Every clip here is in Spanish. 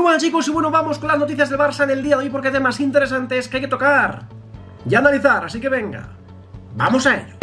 buenas, chicos, y bueno, vamos con las noticias del Barça del día de hoy, porque hay temas interesantes que hay que tocar y analizar, así que venga, vamos a ello.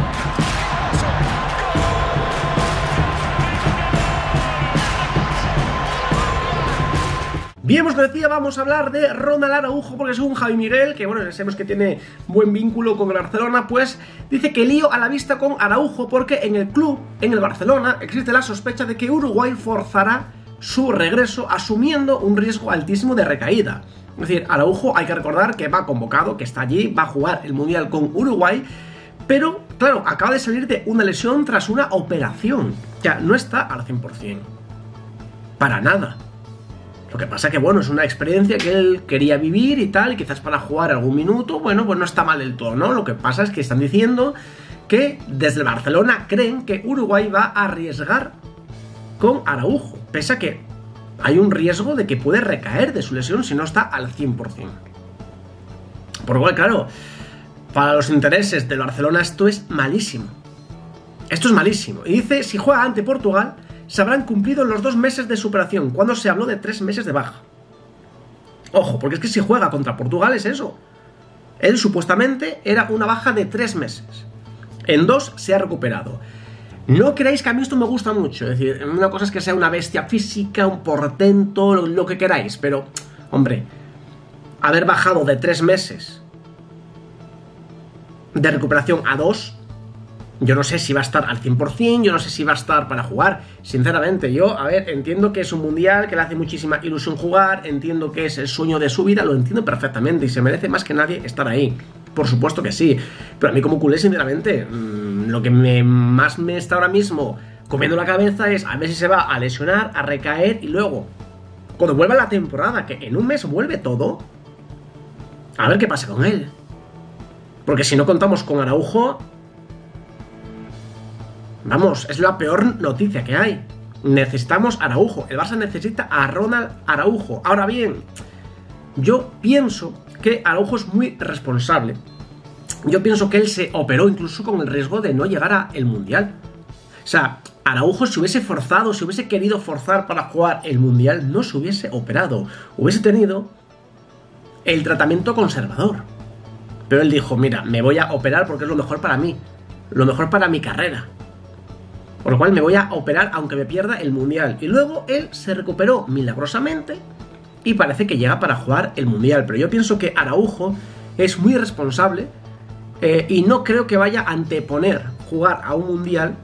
Bien, pues como decía, vamos a hablar de Ronald Araujo, porque según Javi Miguel, que bueno, sabemos que tiene buen vínculo con el Barcelona, pues dice que lío a la vista con Araujo, porque en el club, en el Barcelona, existe la sospecha de que Uruguay forzará su regreso asumiendo un riesgo altísimo de recaída. Es decir, Araujo, hay que recordar que va convocado, que está allí, va a jugar el Mundial con Uruguay, pero claro, acaba de salir de una lesión tras una operación. Ya no está al 100%. Para nada. Lo que pasa que, bueno, es una experiencia que él quería vivir y tal, y quizás para jugar algún minuto, bueno, pues no está mal del todo, ¿no? Lo que pasa es que están diciendo que desde el Barcelona creen que Uruguay va a arriesgar con Araujo, pese a que hay un riesgo de que puede recaer de su lesión si no está al 100%. Por lo cual, claro, para los intereses del Barcelona esto es malísimo. Esto es malísimo. Y dice, si juega ante Portugal, se habrán cumplido los 2 meses de superación, cuando se habló de 3 meses de baja. Ojo, porque es que si juega contra Portugal es eso. Él supuestamente era una baja de 3 meses. En 2 se ha recuperado. No creáis que a mí esto me gusta mucho. Es decir, una cosa es que sea una bestia física, un portento, lo que queráis. Pero, hombre, haber bajado de 3 meses de recuperación a 2... yo no sé si va a estar al 100%, yo no sé si va a estar para jugar. Sinceramente, yo, a ver, entiendo que es un mundial, que le hace muchísima ilusión jugar, entiendo que es el sueño de su vida, lo entiendo perfectamente y se merece más que nadie estar ahí. Por supuesto que sí. Pero a mí como culé, sinceramente, lo que más me está ahora mismo comiendo la cabeza es a ver si se va a lesionar, a recaer y luego, cuando vuelva la temporada, que en un mes vuelve todo, a ver qué pasa con él. Porque si no contamos con Araujo, vamos, es la peor noticia que hay. Necesitamos Araujo. El Barça necesita a Ronald Araujo. Ahora bien, yo pienso que Araujo es muy responsable. Yo pienso que él se operó incluso con el riesgo de no llegar al Mundial. O sea, Araujo, si hubiese forzado, si hubiese querido forzar para jugar el Mundial, no se hubiese operado. Hubiese tenido el tratamiento conservador. Pero él dijo, mira, me voy a operar porque es lo mejor para mí. Lo mejor para mi carrera. Por lo cual me voy a operar aunque me pierda el Mundial. Y luego él se recuperó milagrosamente y parece que llega para jugar el Mundial. Pero yo pienso que Araujo es muy responsable y no creo que vaya a anteponer jugar a un Mundial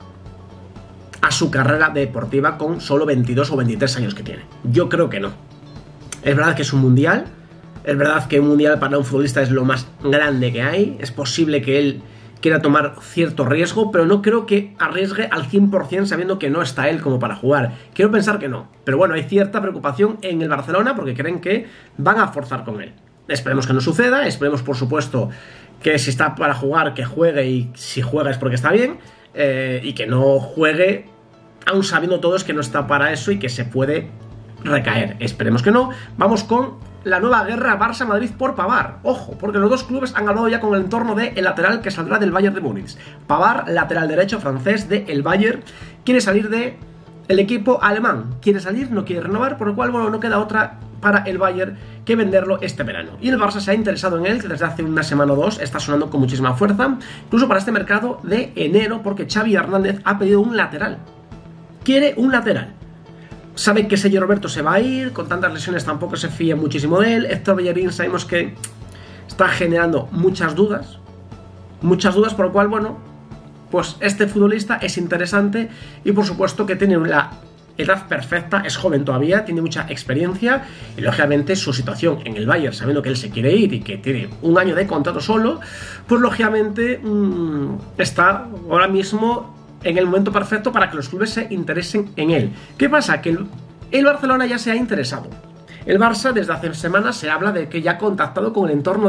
a su carrera deportiva con solo 22 o 23 años que tiene. Yo creo que no. Es verdad que es un Mundial. Es verdad que un Mundial para un futbolista es lo más grande que hay. Es posible que él quiera tomar cierto riesgo, pero no creo que arriesgue al 100% sabiendo que no está él como para jugar. Quiero pensar que no, pero bueno, hay cierta preocupación en el Barcelona porque creen que van a forzar con él. Esperemos que no suceda, esperemos por supuesto que si está para jugar, que juegue, y si juega es porque está bien, y que no juegue aún sabiendo todos que no está para eso y que se puede recaer. Esperemos que no. Vamos con la nueva guerra Barça-Madrid por Pavard. Ojo, porque los dos clubes han hablado ya con el entorno del lateral que saldrá del Bayern de Múnich. Pavard, lateral derecho francés del Bayern, quiere salir del equipo alemán. Quiere salir, no quiere renovar, por lo cual, bueno, no queda otra para el Bayern que venderlo este verano. Y el Barça se ha interesado en él, que desde hace una semana o dos está sonando con muchísima fuerza, incluso para este mercado de enero, porque Xavi Hernández ha pedido un lateral. Quiere un lateral. Sabe que Sergio Roberto se va a ir, con tantas lesiones tampoco se fía muchísimo de él. Héctor Bellerín sabemos que está generando muchas dudas, por lo cual, bueno, pues este futbolista es interesante y por supuesto que tiene la edad perfecta, es joven todavía, tiene mucha experiencia y lógicamente su situación en el Bayern, sabiendo que él se quiere ir y que tiene un año de contrato solo, pues lógicamente está ahora mismo en el momento perfecto para que los clubes se interesen en él. ¿Qué pasa? Que el Barcelona ya se ha interesado. El Barça desde hace semanas se habla de que ya ha contactado con el entorno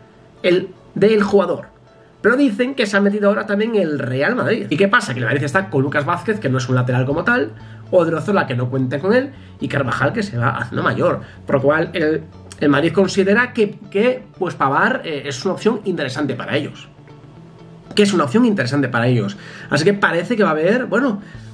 del jugador. Pero dicen que se ha metido ahora también el Real Madrid. ¿Y qué pasa? Que el Madrid está con Lucas Vázquez, que no es un lateral como tal, Odriozola, que no cuenta con él, y Carvajal, que se va haciendo mayor. Por lo cual el Madrid considera que pues Pavard es una opción interesante para ellos. Así que parece que va a haber, bueno,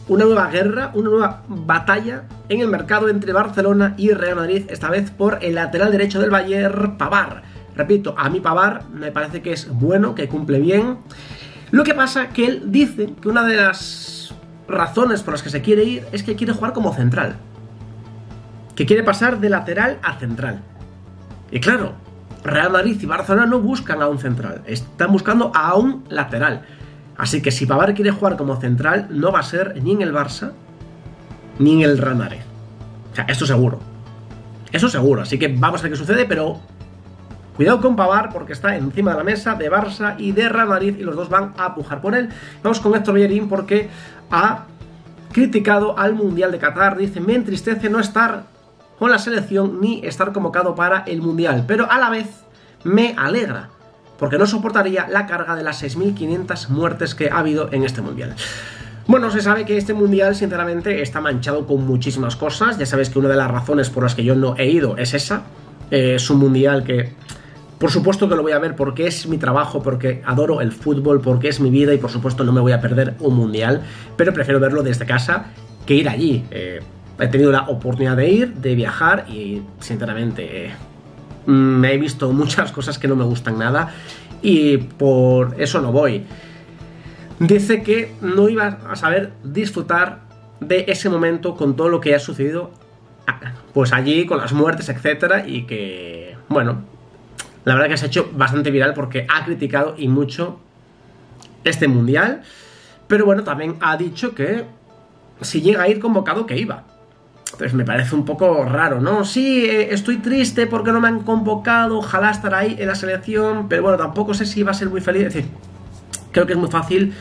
una nueva guerra, una nueva batalla en el mercado entre Barcelona y Real Madrid, esta vez por el lateral derecho del Bayern, Pavard. Repito, a mí Pavard me parece que es bueno, que cumple bien. Lo que pasa que él dice que una de las razones por las que se quiere ir es que quiere jugar como central. Que quiere pasar de lateral a central. Y claro, Real Madrid y Barcelona no buscan a un central, están buscando a un lateral. Así que si Pavard quiere jugar como central, no va a ser ni en el Barça ni en el Real Madrid. O sea, esto seguro. Eso seguro, así que vamos a ver qué sucede, pero cuidado con Pavard porque está encima de la mesa de Barça y de Real Madrid y los dos van a pujar por él. Vamos con Héctor Bellerín porque ha criticado al Mundial de Qatar. Dice, me entristece no estar con la selección ni estar convocado para el Mundial, pero a la vez me alegra porque no soportaría la carga de las 6.500 muertes que ha habido en este Mundial. Bueno, se sabe que este Mundial, sinceramente, está manchado con muchísimas cosas. Ya sabéis que una de las razones por las que yo no he ido es esa. Es un Mundial que, por supuesto que lo voy a ver porque es mi trabajo, porque adoro el fútbol, porque es mi vida y, por supuesto, no me voy a perder un Mundial. Pero prefiero verlo desde casa que ir allí. He tenido la oportunidad de ir, de viajar y, sinceramente, me he visto muchas cosas que no me gustan nada y por eso no voy. Dice que no iba a saber disfrutar de ese momento con todo lo que ha sucedido pues allí, con las muertes, etcétera, y que, bueno, la verdad que se ha hecho bastante viral porque ha criticado y mucho este Mundial, pero bueno, también ha dicho que si llega a ir convocado que iba. Entonces me parece un poco raro, ¿no? Sí, estoy triste porque no me han convocado, ojalá estar ahí en la selección, pero bueno, tampoco sé si va a ser muy feliz. Es decir, creo que es muy fácil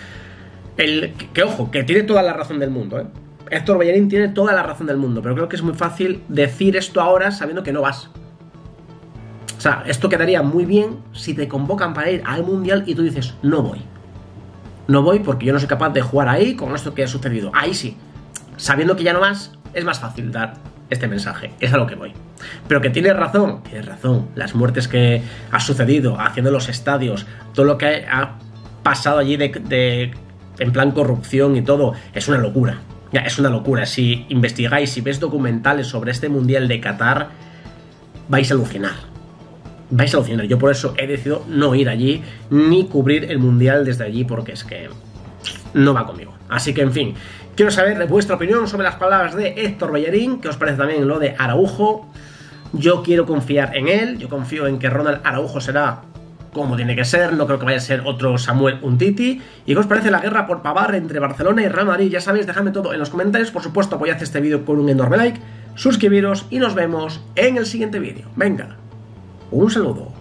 ojo, que tiene toda la razón del mundo, ¿eh? Héctor Bellerín tiene toda la razón del mundo, pero creo que es muy fácil decir esto ahora sabiendo que no vas. O sea, esto quedaría muy bien si te convocan para ir al Mundial y tú dices, no voy. No voy porque yo no soy capaz de jugar ahí con esto que ha sucedido. Ahí sí. Sabiendo que ya no vas, es más fácil dar este mensaje, es a lo que voy. Pero que tienes razón, las muertes que ha sucedido, haciendo los estadios, todo lo que ha pasado allí en plan corrupción y todo, es una locura. Ya, es una locura. Si investigáis, si ves documentales sobre este Mundial de Qatar, vais a alucinar. Vais a alucinar. Yo por eso he decidido no ir allí, ni cubrir el Mundial desde allí, porque es que no va conmigo. Así que, en fin, quiero saber vuestra opinión sobre las palabras de Héctor Bellerín. ¿Qué os parece también lo de Araujo? Yo quiero confiar en él. Yo confío en que Ronald Araujo será como tiene que ser. No creo que vaya a ser otro Samuel Umtiti. ¿Y qué os parece la guerra por Pavard entre Barcelona y Real Madrid? Ya sabéis, dejadme todo en los comentarios. Por supuesto, apoyad este vídeo con un enorme like, suscribiros y nos vemos en el siguiente vídeo. Venga, un saludo.